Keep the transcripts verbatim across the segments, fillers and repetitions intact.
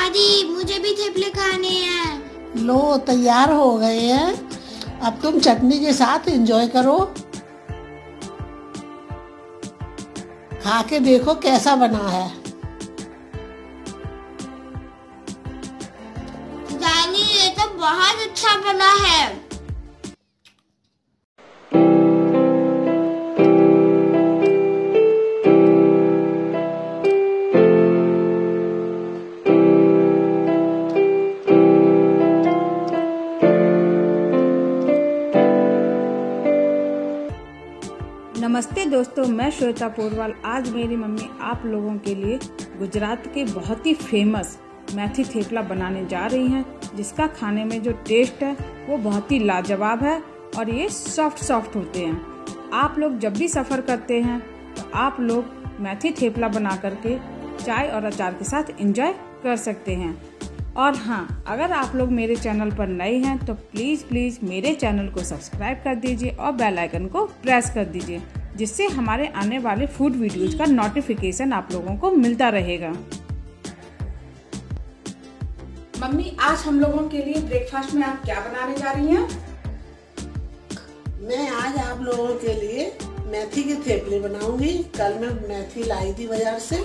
दादी मुझे भी थेपले खाने हैं। लो तैयार हो गए हैं, अब तुम चटनी के साथ एंजॉय करो। खा के देखो कैसा बना है। दादी ये तो बहुत अच्छा बना है। नमस्ते दोस्तों, मैं श्वेता पोरवाल। आज मेरी मम्मी आप लोगों के लिए गुजरात के बहुत ही फेमस मेथी थेपला बनाने जा रही हैं, जिसका खाने में जो टेस्ट है वो बहुत ही लाजवाब है और ये सॉफ्ट सॉफ्ट होते हैं। आप लोग जब भी सफ़र करते हैं तो आप लोग मेथी थेपला बना करके चाय और अचार के साथ एंजॉय कर सकते हैं। और हाँ, अगर आप लोग मेरे चैनल पर नए हैं तो प्लीज़ प्लीज़ मेरे चैनल को सब्सक्राइब कर दीजिए और बेल आइकन को प्रेस कर दीजिए, जिससे हमारे आने वाले फूड वीडियोज का नोटिफिकेशन आप लोगों को मिलता रहेगा। मम्मी, आज हम लोगों के लिए ब्रेकफास्ट में आप क्या बनाने जा रही हैं? मैं आज आप लोगों के लिए मेथी के थेपले बनाऊंगी। कल मैं मेथी लाई थी बाजार से,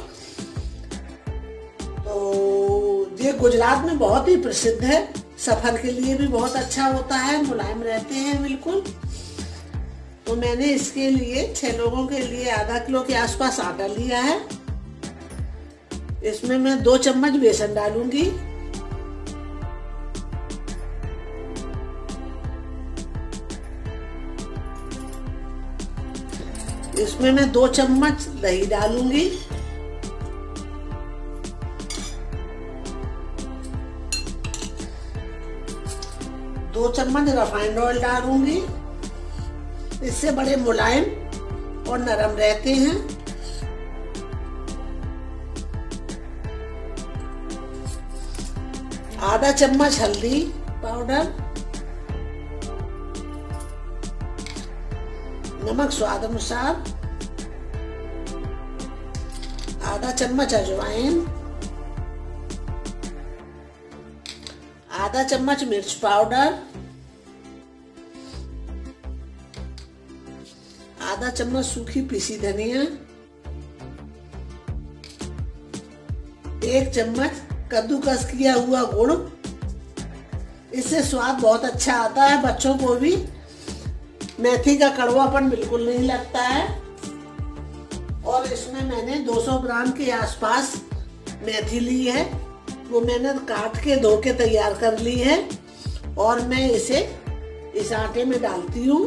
तो ये गुजरात में बहुत ही प्रसिद्ध है। सफर के लिए भी बहुत अच्छा होता है, मुलायम रहते हैं बिल्कुल। तो मैंने इसके लिए छह लोगों के लिए आधा किलो के आसपास आटा लिया है। इसमें मैं दो चम्मच बेसन डालूंगी। इसमें मैं दो चम्मच दही डालूंगी। दो चम्मच रिफाइंड ऑयल डालूंगी। इससे बड़े मुलायम और नरम रहते हैं। आधा चम्मच हल्दी पाउडर, नमक स्वाद अनुसार, आधा चम्मच अजवाइन, आधा चम्मच मिर्च पाउडर, आधा चम्मच सूखी पीसी धनिया, एक चम्मच कद्दूकस किया हुआ गुड़। इससे स्वाद बहुत अच्छा आता है, बच्चों को भी मेथी का कड़वापन बिल्कुल नहीं लगता है। और इसमें मैंने दो सौ ग्राम के आसपास मेथी ली है, वो मैंने काट के धो के तैयार कर ली है और मैं इसे इस आटे में डालती हूँ।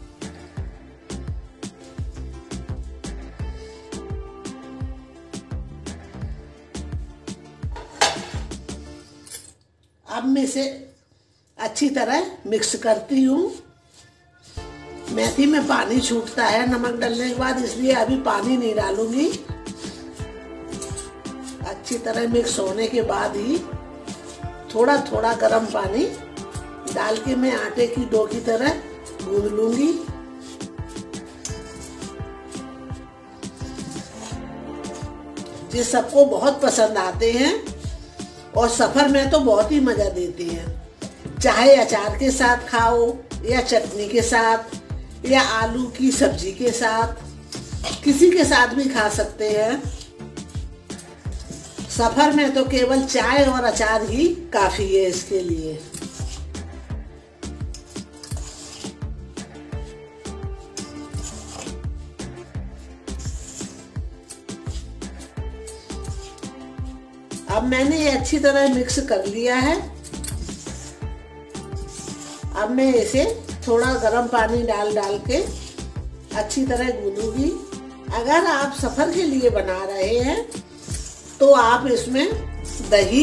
अब मैं इसे अच्छी तरह मिक्स करती हूँ। मेथी में पानी छूटता है नमक डालने के बाद, इसलिए अभी पानी नहीं डालूंगी। अच्छी तरह मिक्स होने के बाद ही थोड़ा थोड़ा गर्म पानी डाल के मैं आटे की डो की तरह गूंद लूंगी। ये सबको बहुत पसंद आते हैं और सफर में तो बहुत ही मजा देती हैं। चाहे अचार के साथ खाओ या चटनी के साथ या आलू की सब्जी के साथ, किसी के साथ भी खा सकते हैं। सफर में तो केवल चाय और अचार ही काफी है इसके लिए। अब मैंने ये अच्छी तरह मिक्स कर लिया है। अब मैं इसे थोड़ा गर्म पानी डाल डाल के अच्छी तरह गूंदूंगी। अगर आप सफर के लिए बना रहे हैं तो आप इसमें दही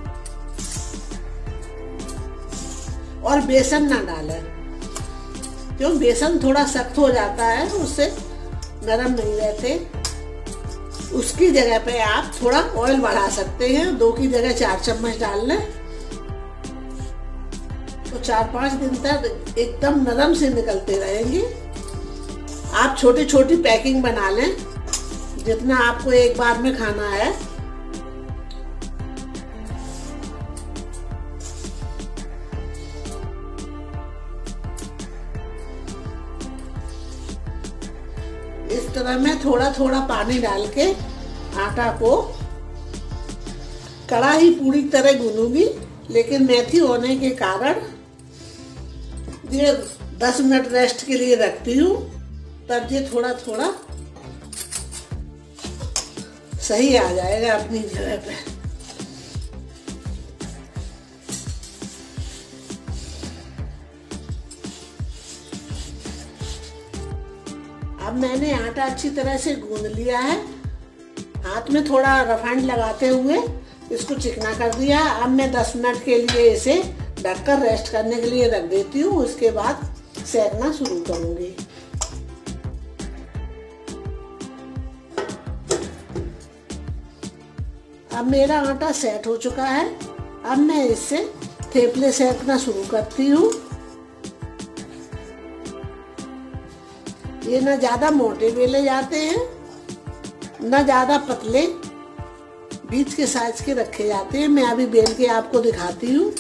और बेसन ना डालें, क्यों बेसन थोड़ा सख्त हो जाता है, उससे नरम नहीं रहते। उसकी जगह पे आप थोड़ा ऑयल बढ़ा सकते हैं, दो की जगह चार चम्मच डाल लें तो चार पांच दिन तक एकदम नरम से निकलते रहेंगे। आप छोटी छोटी पैकिंग बना लें, जितना आपको एक बार में खाना है। थोड़ा थोड़ा पानी डाल के आटा को कड़ाही पूरी तरह गूंदूंगी, लेकिन मेथी होने के कारण ये दस मिनट रेस्ट के लिए रखती हूँ, तब ये थोड़ा थोड़ा सही आ जाएगा अपनी जगह पे। अब मैंने आटा अच्छी तरह से गूंद लिया है। हाथ में थोड़ा रिफाइंड लगाते हुए इसको चिकना कर दिया। अब मैं दस मिनट के लिए इसे ढककर रेस्ट करने के लिए रख देती हूँ, उसके बाद सेकना शुरू करूंगी। अब मेरा आटा सेट हो चुका है। अब मैं इससे थेपले सेकना शुरू करती हूँ। ये ना ज्यादा मोटे बेले जाते हैं, ना ज्यादा पतले, बीच के साइज के रखे जाते हैं। मैं अभी बेल के आपको दिखाती हूँ।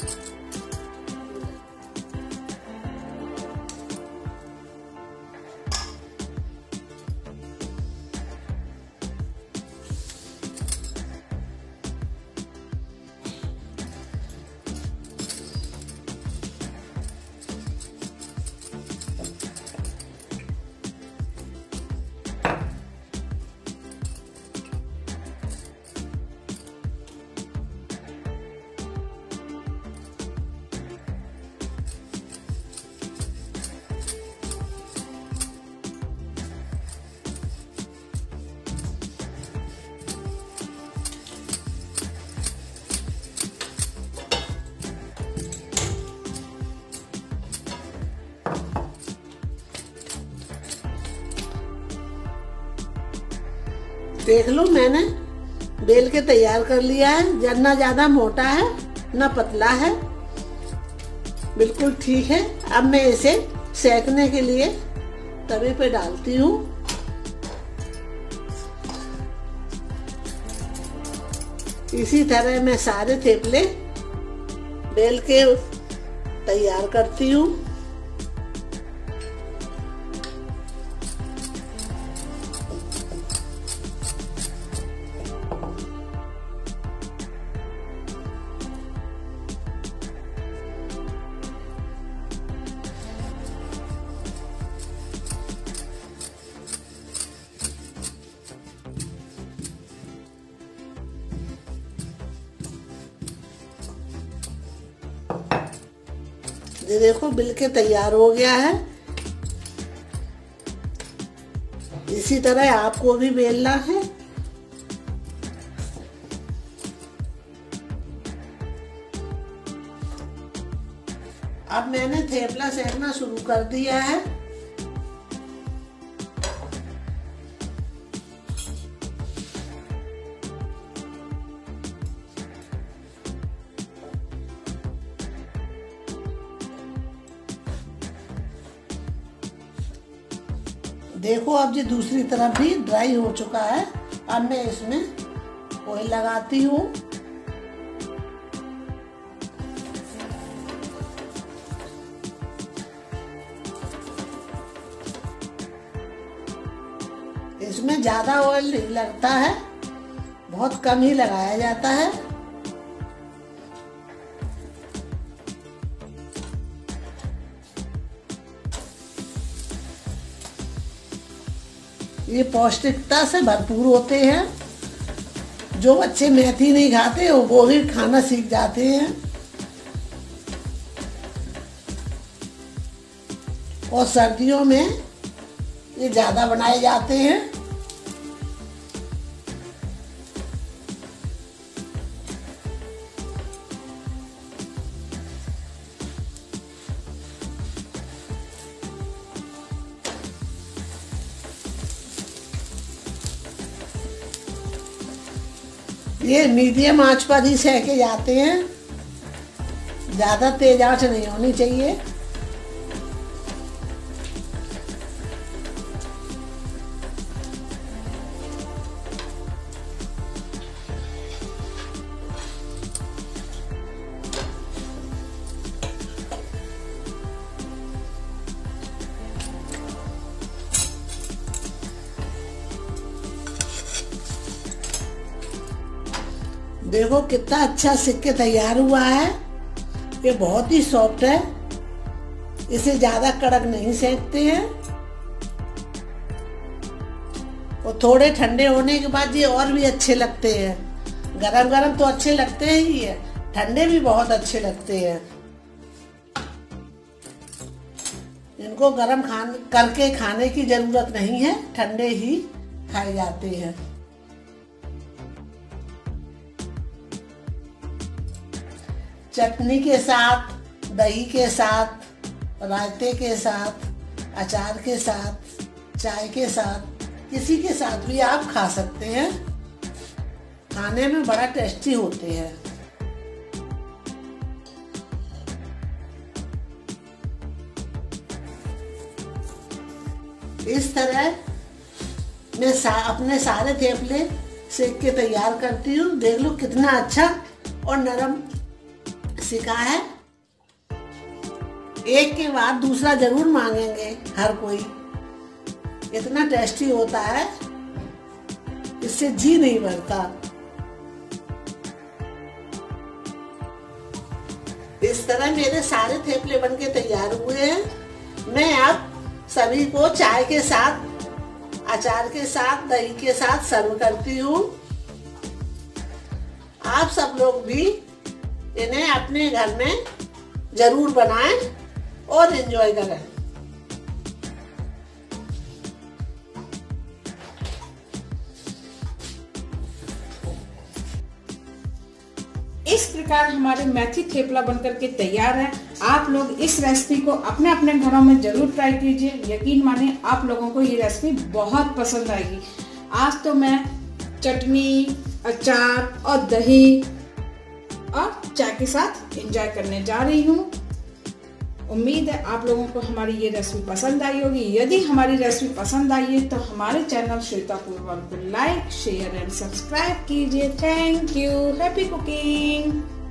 देख लो, मैंने बेल के तैयार कर लिया है। ना ज्यादा मोटा है ना पतला है, बिल्कुल ठीक है। अब मैं इसे सेकने के लिए तवे पे डालती हूँ। इसी तरह मैं सारे थेपले बेल के तैयार करती हूँ। ये देखो बिल के तैयार हो गया है। इसी तरह आपको भी बेलना है। अब मैंने थेपला सेकना शुरू कर दिया है। देखो अब ये दूसरी तरफ भी ड्राई हो चुका है। अब मैं इसमें ऑयल लगाती हूँ। इसमें ज्यादा ऑयल नहीं लगता है, बहुत कम ही लगाया जाता है। ये पौष्टिकता से भरपूर होते हैं। जो बच्चे मेथी नहीं खाते वो भी खाना सीख जाते हैं। और सर्दियों में ये ज्यादा बनाए जाते हैं। ये मीडियम आंच पर ही सेके जाते हैं, ज्यादा तेज आंच नहीं होनी चाहिए। देखो कितना अच्छा सिक के तैयार हुआ है। ये बहुत ही सॉफ्ट है, इसे ज्यादा कड़क नहीं सेकते हैं। और थोड़े ठंडे होने के बाद ये और भी अच्छे लगते हैं। गरम गरम तो अच्छे लगते ही है, ठंडे भी बहुत अच्छे लगते हैं। इनको गरम खान करके खाने की जरूरत नहीं है, ठंडे ही खाए जाते हैं। चटनी के साथ, दही के साथ, रायते के साथ, अचार के साथ, चाय के साथ, किसी के साथ भी आप खा सकते हैं। खाने में बड़ा टेस्टी होते हैं। इस तरह मैं सा, अपने सारे थेपले सेक के तैयार करती हूँ। देख लो कितना अच्छा और नरम सिका है। एक के बाद दूसरा जरूर मांगेंगे हर कोई, इतना टेस्टी होता है, इससे जी नहीं भरता। इस तरह मेरे सारे थेपले बनके तैयार हुए हैं। मैं अब सभी को चाय के साथ, अचार के साथ, दही के साथ सर्व करती हूँ। आप सब लोग भी इन्हें अपने घर में जरूर बनाएं और एंजॉय करें। इस प्रकार हमारे मेथी थेपला बनकर के तैयार है। आप लोग इस रेसिपी को अपने अपने घरों में जरूर ट्राई कीजिए। यकीन मानिए आप लोगों को ये रेसिपी बहुत पसंद आएगी। आज तो मैं चटनी, अचार और दही और चाय के साथ एंजॉय करने जा रही हूँ। उम्मीद है आप लोगों को हमारी ये रेसिपी पसंद आई होगी। यदि हमारी रेसिपी पसंद आई है तो हमारे चैनल श्वेता पोरवाल को लाइक, शेयर एंड सब्सक्राइब कीजिए। Thank you. Happy cooking.